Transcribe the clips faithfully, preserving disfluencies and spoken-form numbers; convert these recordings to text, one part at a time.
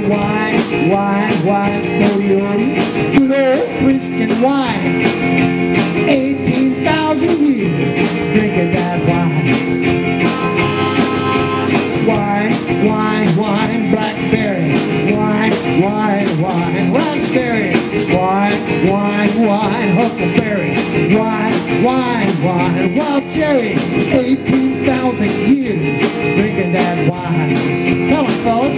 wine, wine, wine, spodee, odee. Good old Christian wine. Eighteen thousand years drinking that wine. Wine, wine, wine, blackberry. Wine, wine, wine, raspberry. Wine, wine, wine, huckleberry. Wine, wine, wine, wild cherry. Eighteen thousand years drinking that wine. Tell them, fellas.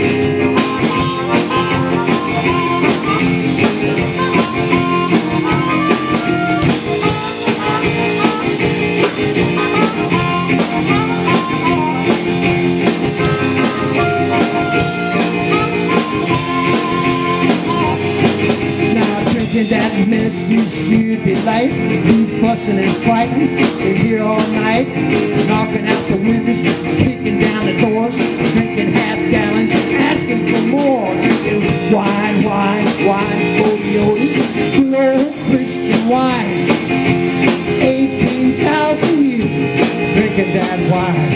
That mess you should be light. You fussing and fighting in here all night, knocking out the windows, kicking down the doors, drinking half gallons, asking for more. Drinking wine, wine, wine, spodee, odee. Good old Christian wine. Eighteen thousand years drinking that wine.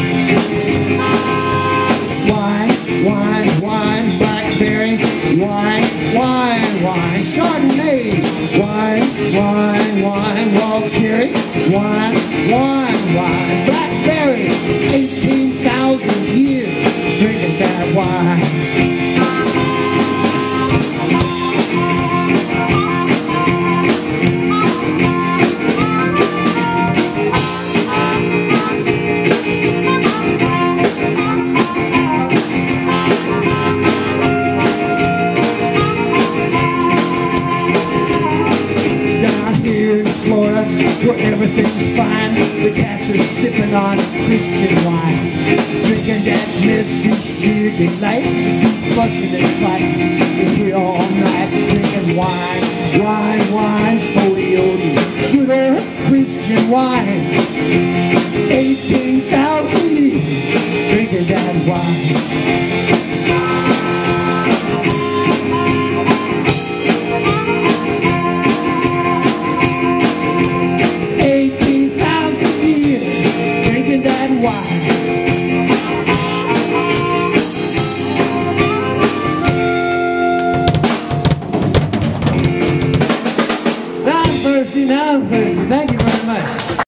Wine, wine, wine, blackberry. Wine, wine, wine, Chardonnay. Wine, wine, wine, wild cherry. Wine, wine, wine, blackberry. Eighteen thousand years drinking that wine. Where everything's fine, the cats are sipping on Christian wine, drinking that Mississippi light, fussing and fighting, we're all night drinking wine, wine, wine, spodee, odee. Good old Christian wine. Eighteen thousand years drinking that wine. Now I'm thirsty, now I'm thirsty. Thank you very much.